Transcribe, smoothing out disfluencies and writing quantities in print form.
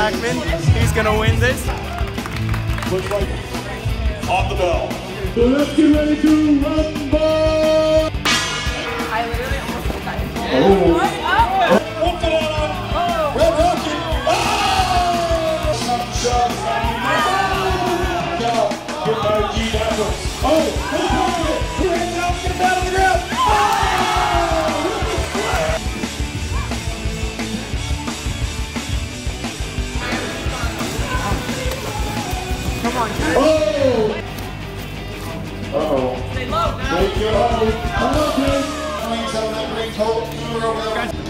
Blackman. He's gonna win this. Looks like off the bell. So let's get ready to rumble! I literally almost died. Oh. Whoop it out. Red Rocket. Oh! Get my G down. Oh! Two hands out. Get him down on the ground. Come on, guys. Oh! Uh-oh. Stay low now. Take your hold. Come on, kid. That brings home. Over there.